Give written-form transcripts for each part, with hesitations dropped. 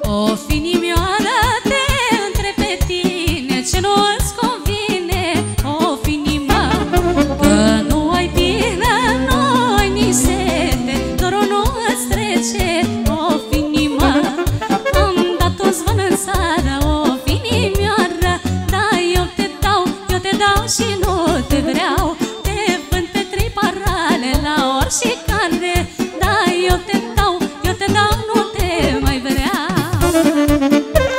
O finimioară, te întreb pe tine, ce nu îți convine, o finima, că nu ai pile, nu ai nici sete, dorul nu îți trece, o finima. Am dat un zvon în țară, o finimioară, da, eu te dau și nu te vreau, te vând pe 3 parale la oricare, da, eu te dau, nu te mai vreau.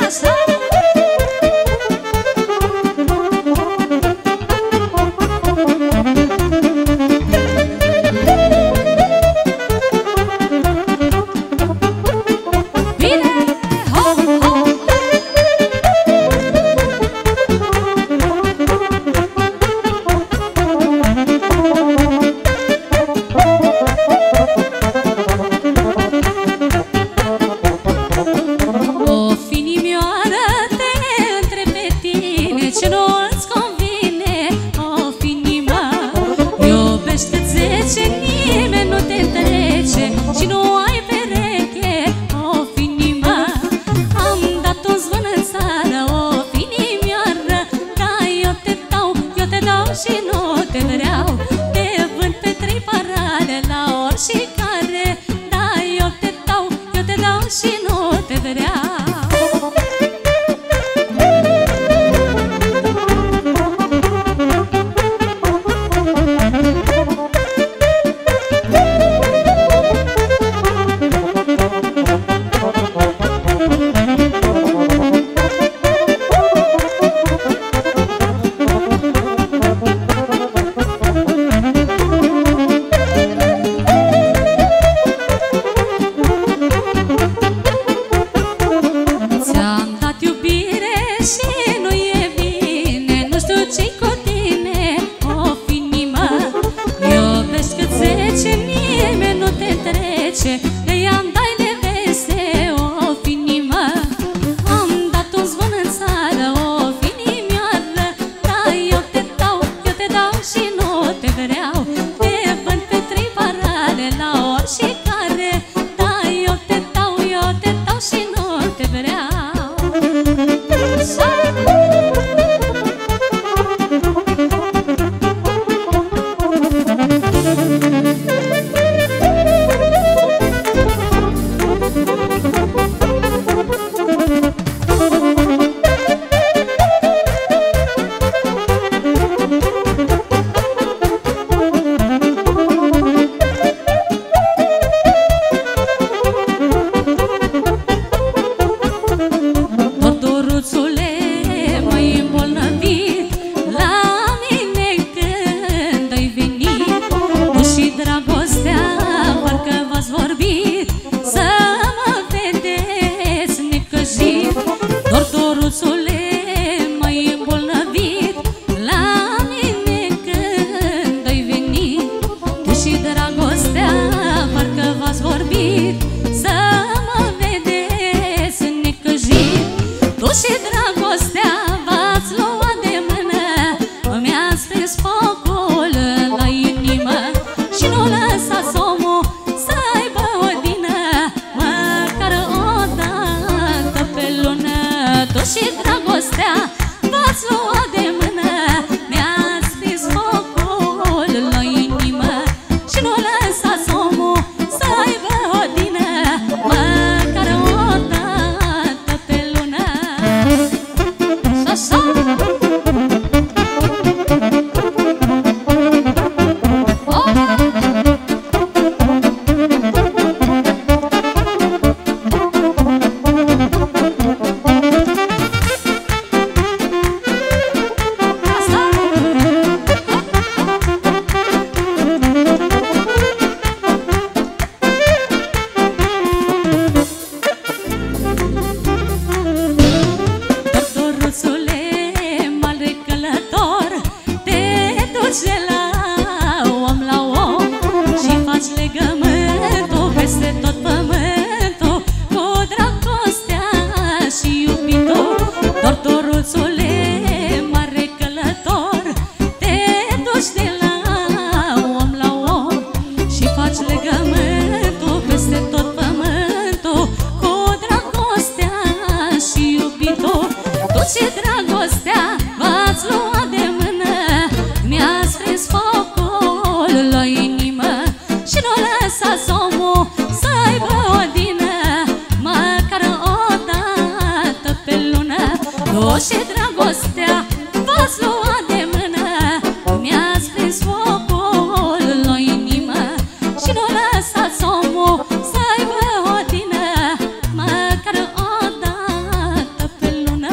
tot și dragostea v-ați luat de mână. Mi-ați prins focul la inimă și nu lăsați omul să aibă odină, măcar o dată pe lună.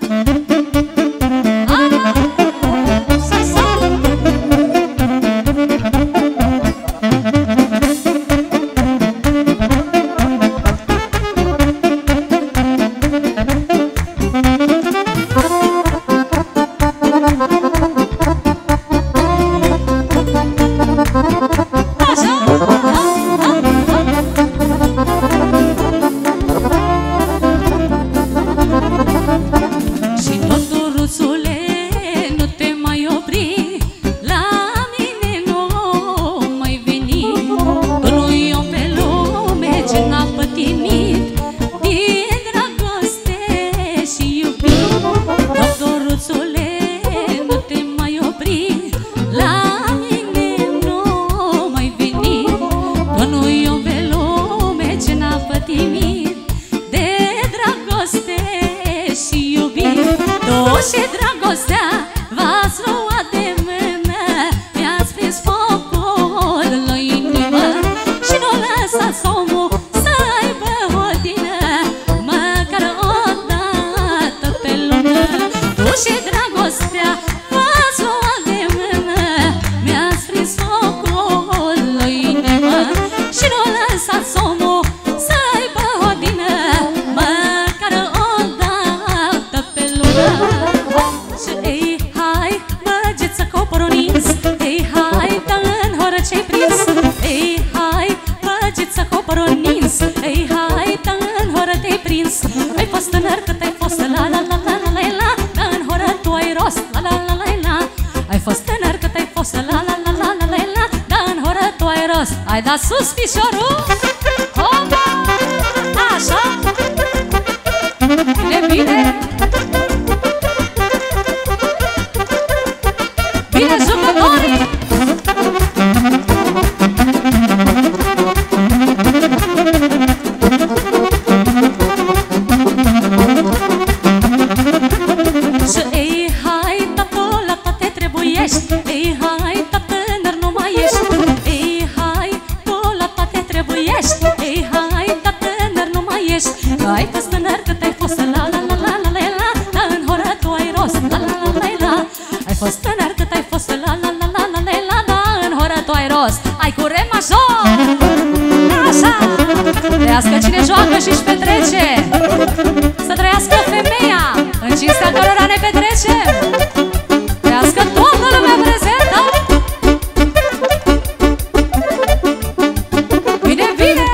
Și dragostea v-ați luat de mână, mi-ați prins focul la inimă și nu lăsați omul să aibă odină, măcar o dată pe lună. Tu și dragostea v-ați luat de mână, mi-ați prins focul la inimă și nu lăsați omul să aibă odină, măcar o dată pe lună. Ei, hai, băgeți-să coporul nins. Ei, hai, dă-n horă ce-ai prins. Ei, hai, băgeți-să coporul nins. Ei, hai, dă-n horă te-ai prins. Ai fost tânăr cât ai fost, la la la la la la la. Dă-n horă tu ai rost, la la la la la. Ai fost tânăr cât ai fost, la la la la la la la. Dă-n horă tu ai rost. Ai dat sus piciorul? Opa! Așa! Bine, bine! Bine, jucătorii! Și ei, hai, tată, la toate trebuiești. Ei, hai, tată, tânăr nu mai ești. Ei, hai, tu la toate trebuiești. Ei, hai, tată, tânăr nu mai ești. Ai fost tânăr cât ai fost, la la la la la la la. Dar în horă tu ai rost, la la la la la. Ai fost tânăr cât ai fost, la la la la la la la. Dar în horă tu ai rost. Ai cu re major. Așa. Trăiască cine joacă și-și petrece. Să trăiască femeia în cinstea cărora ne petrecem. Trăiască toată lumea prezentă. Bine, bine.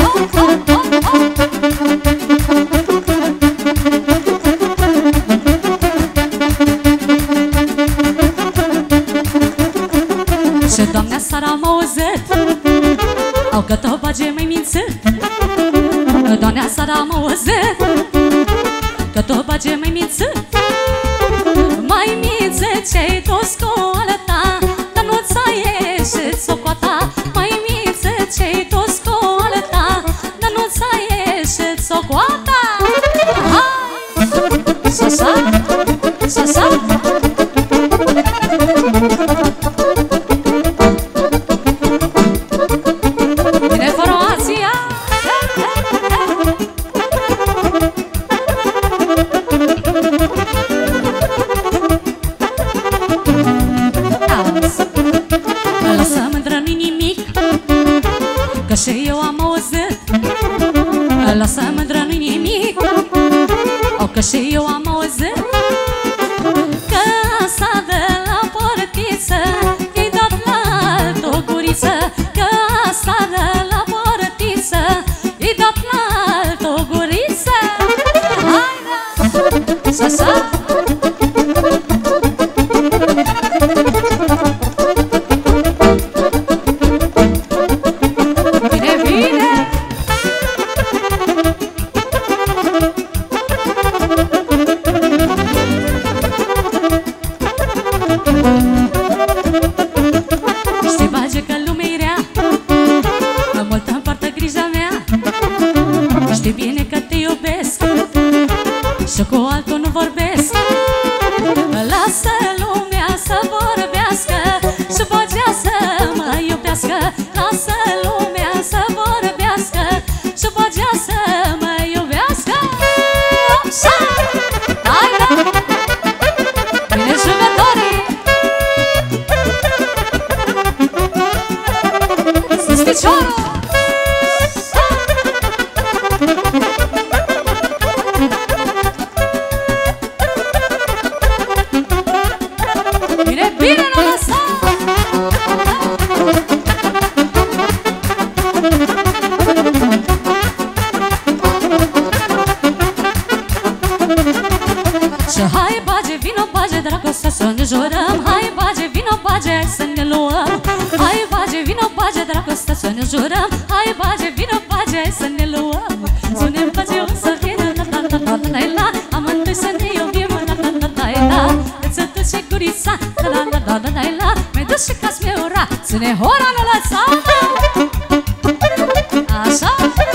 Și doamnea Sara m-a auzit, au că tot bage mai mințit. Doamnea Sara m-a auzit, că tot bage mai mințit. Mai mințit ce-ai dus cu ala ta, dar nu ți-a ieșit socoata. Mai mințit ce-ai dus cu ala ta, dar nu ți-a ieșit socoata. Hai! Să-sa! Să-sa! Că și eu am auzit, lasă mândră, nu-i nimic. O, că și eu am auzit că asta de la portiță i-ai dat la altă guriță. Că asta de la portiță i-ai dat la altă guriță. Hai, da! Să-sa! Și cu altul nu vorbesc. Lasă lumea să vorbească și vocea să mă iubească. Lasă lumea să vorbească și vocea să mă iubească. Așa! Hai, da! Bine jucătorii! Sus piciorul! Bine, bine, nu lăsa! Și hai bage, vino bage, dragoste să ne jurăm. Hai bage, vino bage, să ne luăm. Hai bage, vino bage, dragoste să ne jurăm. Hai bage, vino bage, să ne luăm. Să ne bage o să vină, la la la la la la. Amândoi să ne iubim, la la la la la. Să duce gurița, la la la la la la. Mi-ai dus și ca-ți mi-e ura, ține hora, nu lăsa. Așa.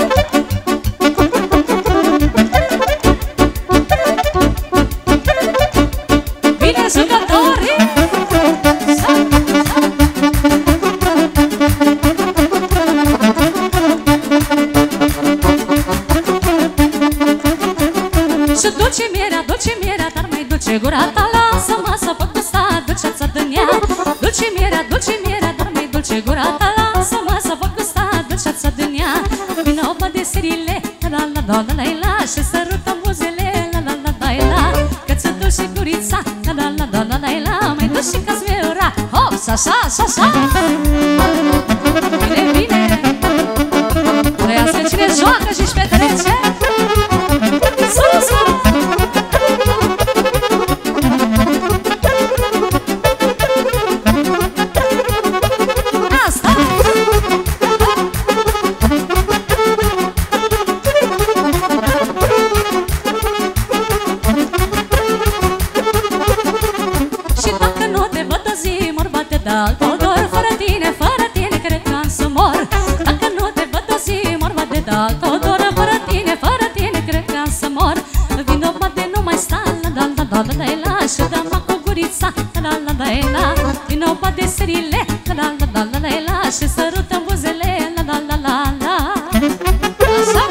Bine jucătorii! Și duce mierea, dar mai duce gura ta. Lasă-mă să pot gusta dulceața din ea. Duce mierea, dar mai duce gura ta. Lasă-mă să pot gusta dulceața din ea. Vino pădeserile, la la la la la la. Și sărută buzele, la la la la la. Că-ți duce gurița, la la la la la la la. Mai duce ca-ți mi-e ura, hop, așa, așa, așa. Bine, bine. Trăiască cine joacă și-și petrece. Sus, sus. Asta. Și dacă nu te văd o zi, mor bate de alt odor. Fără tine, cred că am să mor. Dacă nu te văd o zi, mor bate de alt odor. Fără tine, cred că am să mor. Vino bate, nu mai sta, la la la la la la. Și dă-mă cu gurița, la la la la la. Vino bate serile, la la la la la la. Și sărută buzele, la la la la la. Așa.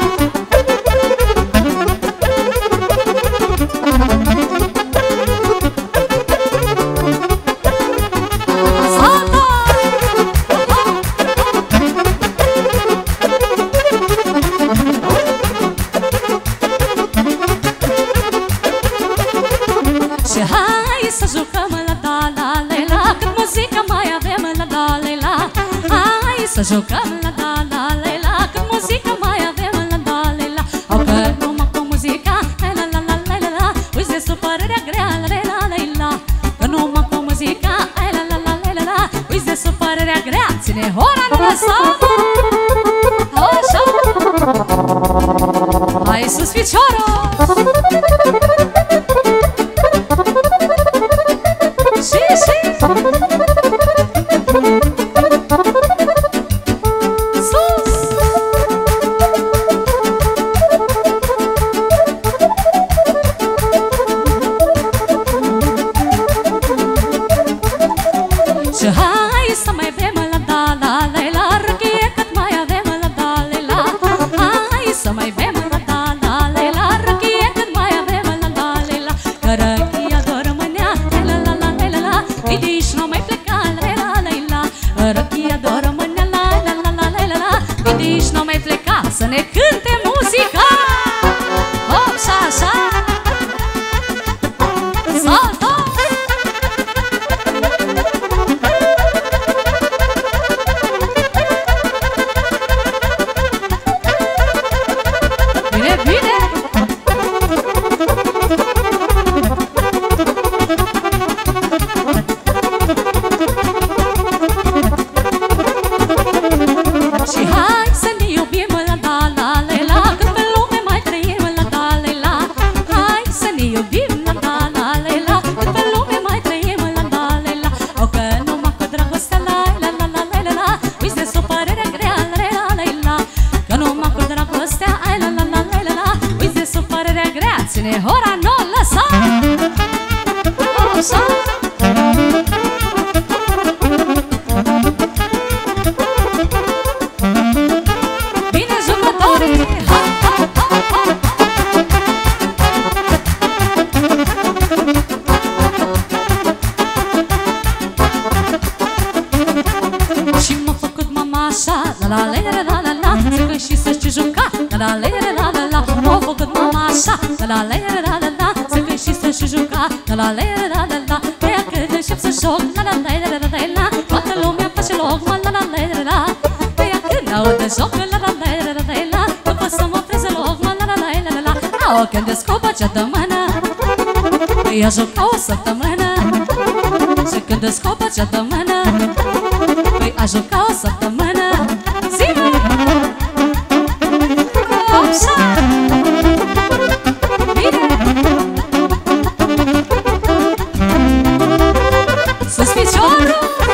Și hai să jucăm la da la la la. Cât muzică mai avem la da la la. Hai să jucăm la da la la la. Cât muzică mai avem la da la la. Au că numai cu muzica, la la la la la la. Uite de supărarea grea, la la la la la. Că numai cu muzica, la la la la la la. Uite de supărarea grea, ține hora, nu lăsa. Așa. Hai sus piciorul. Și hai să mai bem la da la la la. Răchie cât mai avem la da la la. Hai să mai bem la da la la la. Răchie cât mai avem la da la la. Că răchia doar rămânea, la la la la la la. Nici nu mai pleca, la la la la. Răchia doar rămânea, la la la la la la. Nici nu mai pleca, să ne cânte muzica. Hop, și așa. Saltă! Ține hora, nu lăsa! Așa. Bine jucători! Ha, ha, ha, ha. Și m-a făcut mama așa, la la la la la la, să când și să știi juca, la la la la la la. M-a făcut mama așa, la la la la la la, să când și să știi juca, la la la la la la. Ea când încep să joc, la la la la la la, toată lumea face loc, la la la la la. Ea când aude joc, la la la la la la, nu pot să mă treze loc, la la la la la. Au când descopă ce dă mână, ea juca o săptămână. Și când descopă ce dă mână, păi a juca o săptămână. Zi-mă! Așa! Bine! Sus piciorul!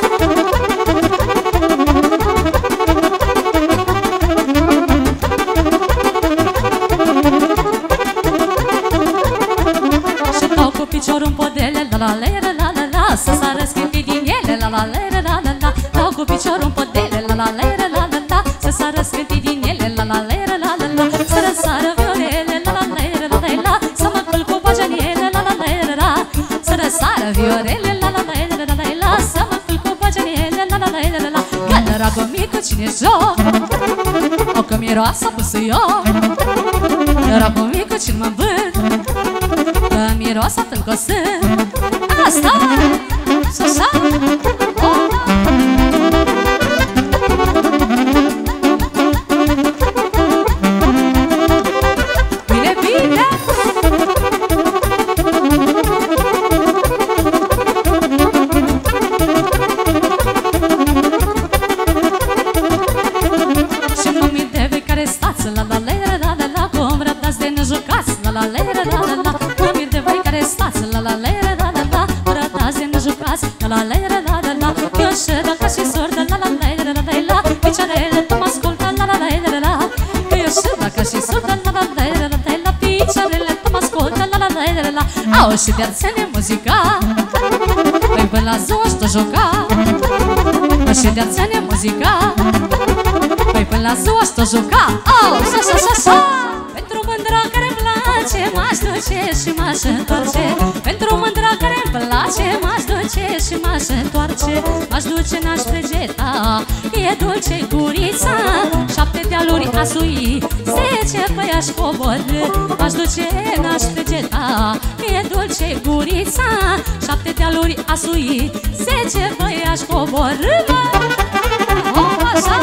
Și dau cu piciorul în podele, la la la la la la, să sară schimbii din ele, la la la la la la. Dau cu piciorul în podele, la la la la la la, să sară schimbii din ele, la la la la la la. Să răsară viorele, la la la la la la, să mă culc cu paginiele, la la la la la. Să răsară viorele, la la la la la la, să mă culc cu paginiele, la la la la la. Că dragul micu cine joc, o că miroasă pusuioc. Dragul micu cine mă vânt, că miroasă tâlcosânt. Asta! Și așa! Bine, bine! Și mă mir de voi care stați, la la la la la la, cum răbdați de nejucați, la la la la la la. Mă mir de voi care stați, la la la la la la, răbdați de nejucați, la la la la la la. Eu și dacă și sordă, la la la la la la, picioarele tu mă ascultă, la la la la la. Eu și dacă și sordă, la la la la la la, picioarele tu mă ascultă, la la la la la. Au și de-ațene muzica, păi până la ziua și-o juca. Și de-ațene muzica, păi până la ziua și-o juca. Au, așa, așa, așa, așa. Pentru mândra care-mi place, m-aș duce și m-aș întoarce. Pentru mândra care-mi place, m-aș duce și m-aș întoarce. M-aș duce, n-aș pregeta, e dulce gurița. 7 dealuri a sui, 10 păi aș coborâ. M-aș duce, n-aș pregeta, e dulce gurița. 7 dealuri a sui, 10 păi aș coborâ. Oh, așa!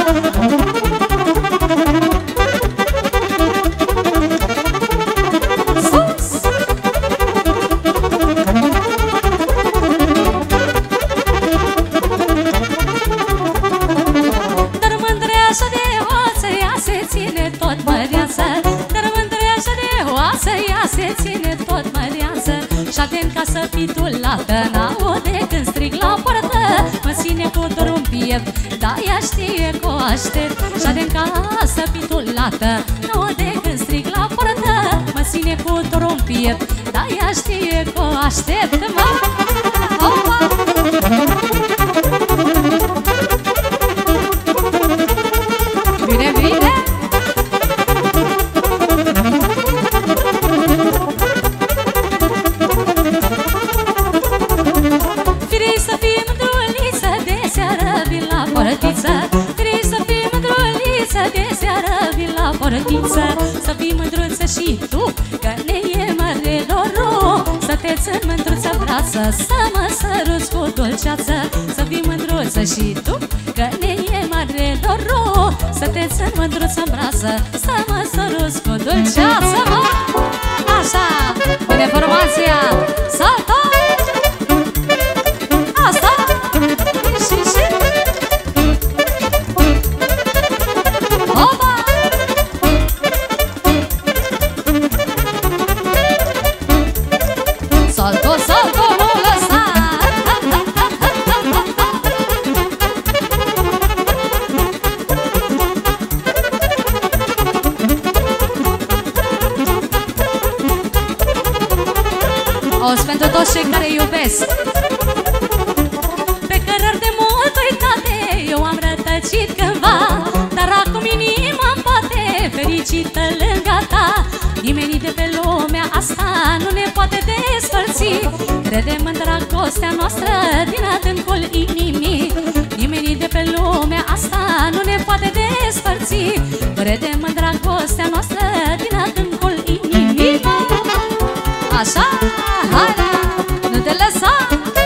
Se ține tot măreață, și-adem ca să fii tulată, n-aude când strig la poartă. Mă ține cu dorul în piept, da ea știe că o aștept. Și-adem ca să fii tulată, n-aude când strig la poartă. Mă ține cu dorul în piept, da ea știe că o aștept. Mă! Opa! Bine, bine! Vrei să fii mândruliță, de seară vin la portiță. Să fii mândruță și tu, că ne e mare dorul. Să te țin mândruță brață, să mă săruți cu dulceață. Să fii mândruță și tu, că ne e mare dorul. Să te țin mândruță brață, să mă săruți cu dulceață. Așa, bine formația, saltă! Asta! Și salto, salto, nu lăsa. Auzi pentru toți cei care iubesc. Pe cărări de mult uitate eu am rătăcit cândva, dar acum inima-mi bate fericită lângă ta. Nimeni de pe lumea asta nu ne poate despărți. Credem în dragostea noastră din adâncul inimii. Nimeni de pe lumea asta nu ne poate despărți. Credem în dragostea noastră din adâncul inimii. Așa, hai, nu te lăsa.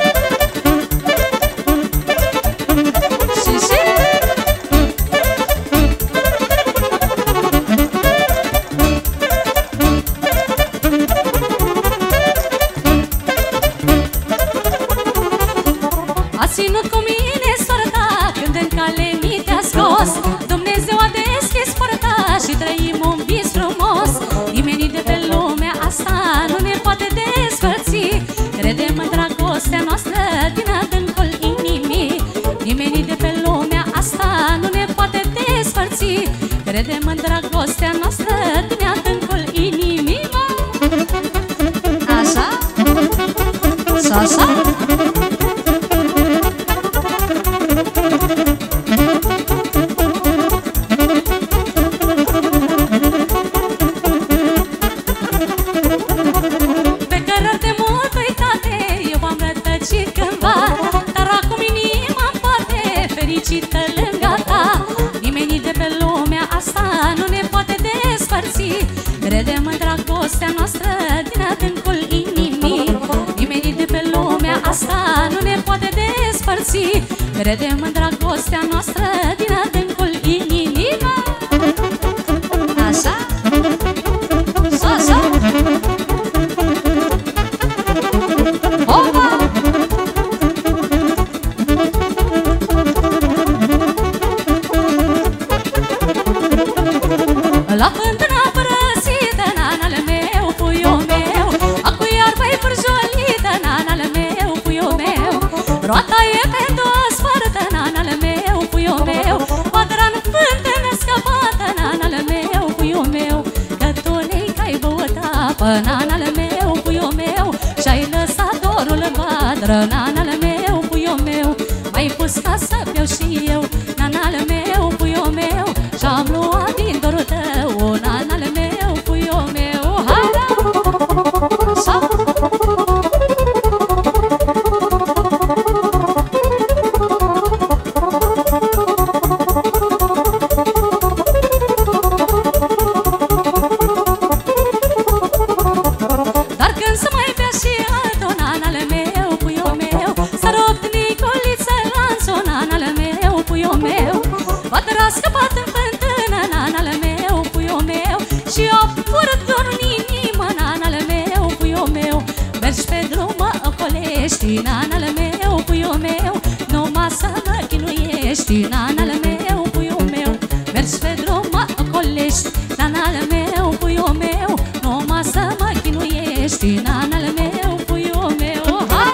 ținut cu mine soarta când în cale mi te-a scos. Dumnezeu a deschis poarta și trăim un vis frumos. Nimeni de pe lumea asta nu ne poate despărți. Credem în dragostea noastră din adâncul inimii. Nimeni de pe lumea asta nu ne poate despărți. Credem în dragostea noastră din adâncul inimii. Așa? Și așa? Fericită lângă ta, nimeni de pe lumea asta nu ne poate despărți. Credem în dragostea noastră din adâncul inimii. Nimeni de pe lumea asta nu ne poate despărți. Credem în dragostea noastră din adâncul inimii. Așa? Și așa? Opa! La fântâna părăsită, nanal meu, puiul meu, acu iarbă-i pârjolită, nanal meu, puiul meu. Roata e pe două sfărtă, nanal meu, puiul meu. Padra-n fântână scăpată, nanal meu, puiul meu. Că tu ne-i că-ai băut apă, nanal meu, puiul meu. Și-ai lăsat dorul în vadră, nanal meu, puiul meu. M-ai pus ca să beau și eu, nanal meu, puiul meu. Și-am luat din dorul tău, nanal meu, puiul meu. Hai, da! Dar când să mai bea și altul, nanal meu, puiul meu. S-a rupt Nicoliță lanțul, nanal meu, puiul meu. Vadra scăpat în fântână, nanal meu, puiul meu. Și o fură dorul în inimă, nanal meu, puiul meu. Mergi pe drum, mă ocolești, nanal meu, puiul meu. Numai să mă chinuiești, nanal meu, puiul meu. Mergi pe drum, mă ocolești, nanal meu, puiul meu. Numai să mă chinuiești, nanal meu, puiul meu. Hai!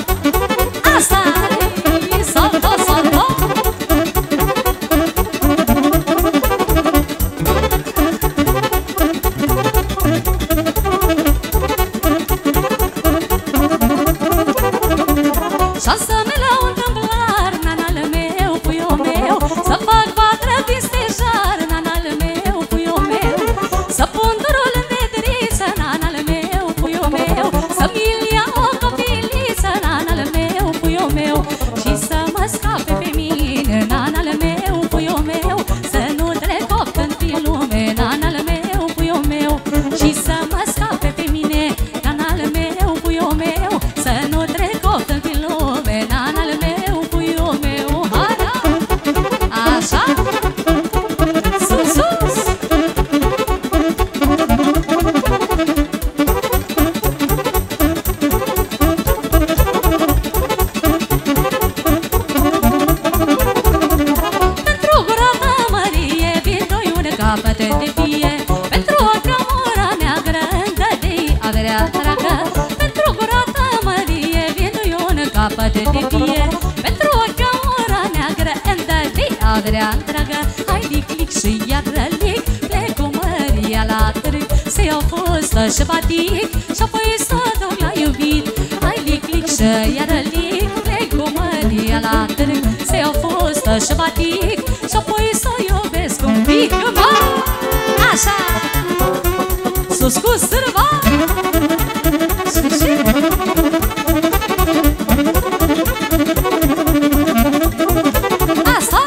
Asta-i salto, salto! Șansă-mi la un tâmplar, nanal meu, puiul meu. Să fac vadră din stejar, nanal meu, puiul meu. Să pun dorul în vederiță, nanal meu, puiul meu. Să-mi-l ia o copiliță, nanal meu, puiul meu. Și să mă scape pe mine, nanal meu, puiul meu. Să nu trec opt în lume, nanal meu, puiul meu. Și să mă scape pe mine, nanal meu, puiul meu. Să nu trec opt în lume, nanal meu, puiul meu. Hai, da! Așa? Sus, sus! Pentru gura ta mărie, vin doi un capăt de vie. Pentru o camura neagră, îndă-i averea dragă. Pentru gura ta mărie, vin doi un capăt de vie. Pentru o camura neagră, îndă-i averea dragă. Hai lic-lic și iar lic, plec cu măria la târg. Să iau fustă și batic și apoi să duc la iubit. Și iară lic, plec cu Maria la târg. Se iau fustă și batic și apoi să iubesc un pic, mă! Așa! Sus cu sârba! Asta!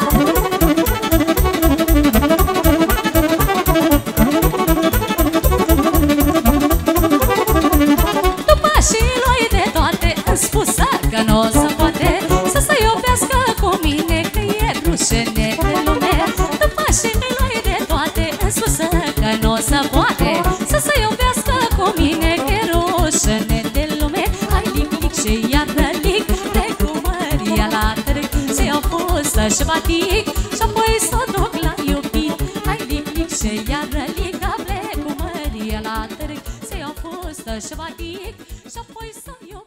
După și lui de toate îmi spusă că n-o să poate să se iubească cu mine, că e rușine de lume. După și lui de toate îmi spusă că n-o să poate să se iubească cu mine, că e rușine de lume. Hai lic, lic și iară lic, plec cu Maria la târg. Se iau fustă și batic și apoi s-o duc la iubit. Hai lic, lic și iară lic, plec cu Maria la târg. Se iau fustă și batic și apoi s-o iubit.